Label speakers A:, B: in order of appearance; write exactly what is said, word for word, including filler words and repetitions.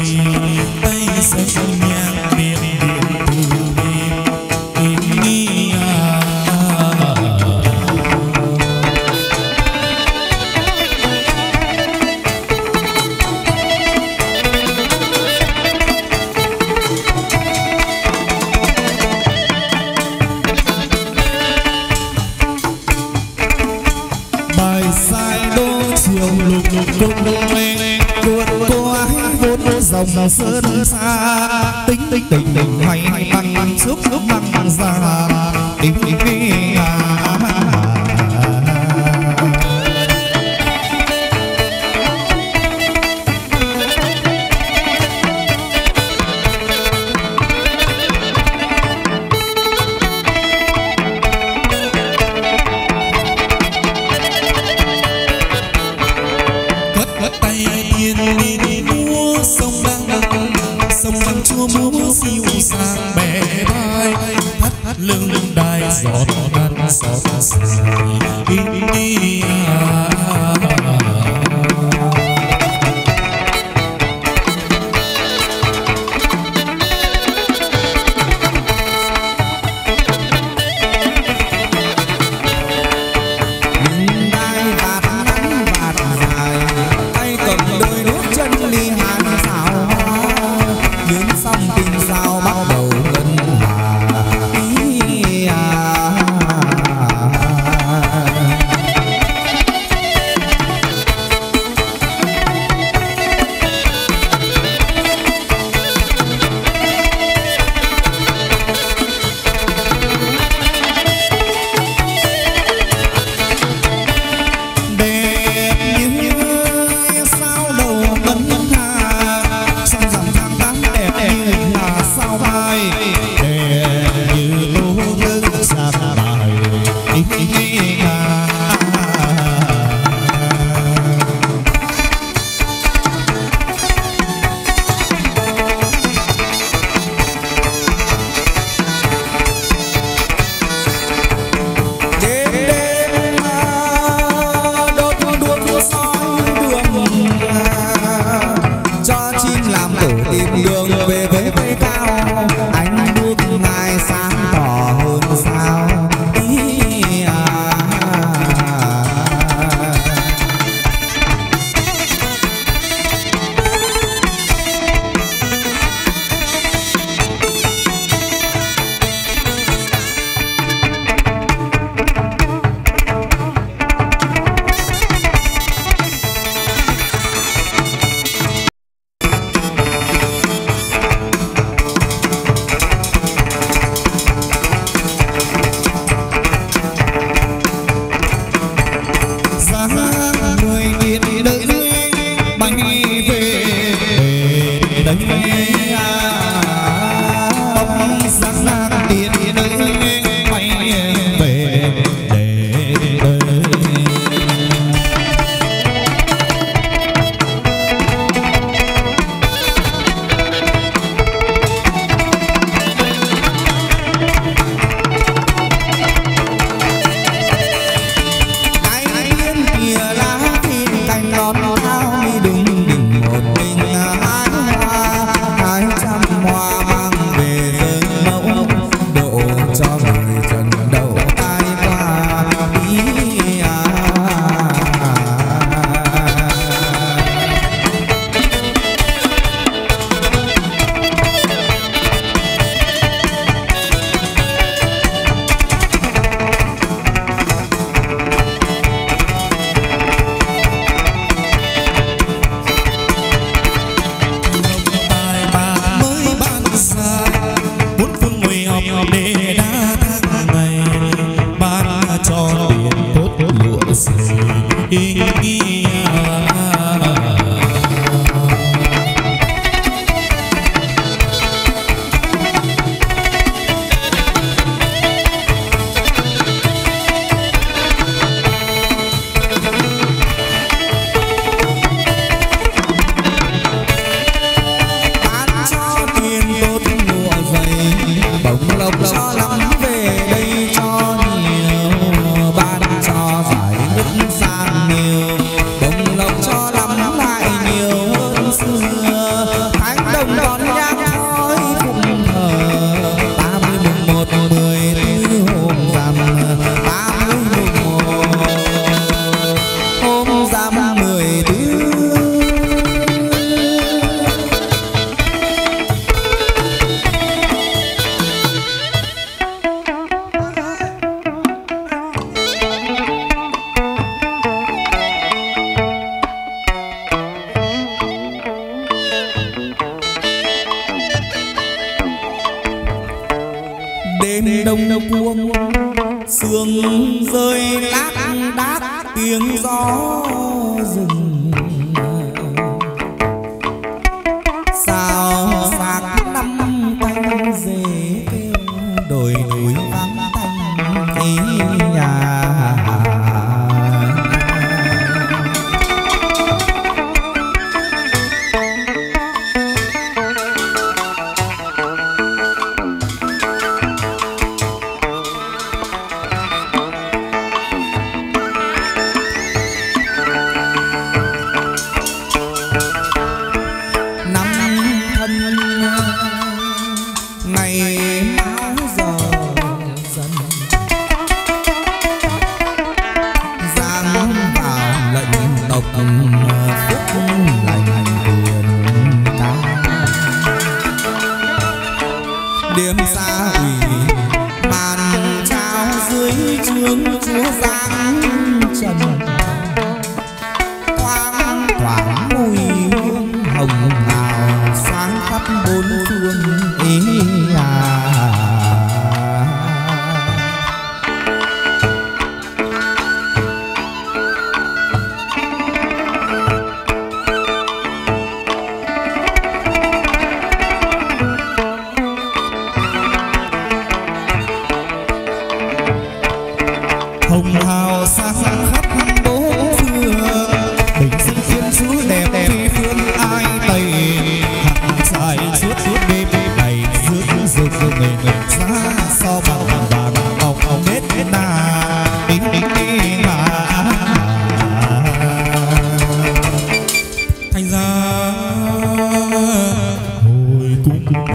A: tay giấc nhang miệng điện từ đêm in nghi à. Bài sai đô chiều lục lục lục lục lên cuốn qua vốn dòng sơn xa tính tính tình tình hay hay băng băng xúc xúc băng ra tình tình tình à. Sang bè vai thắt thắt lưng lưng đai giọt ngăn giọt dài đi à.
B: Hãy
A: đêm đông đông cuông sương rơi lác đác tiếng gió rừng sao xác năm canh dê kêu đồi núi vắng tanh ý nhà. Điểm xa ủy bàn trao dưới trướng chúa giáng trần thoáng thoáng mùi hương hồng hào sáng khắp bốn phương ý à. Hồng hào sáng khắp bốn phương bình sinh thiên sứ đẹp phi phương ai tây hạt dài suốt suốt đêm này rước rực người người xa so bằng vàng ngọc hồng nết na đính đính đính mà thành ra hồi cung.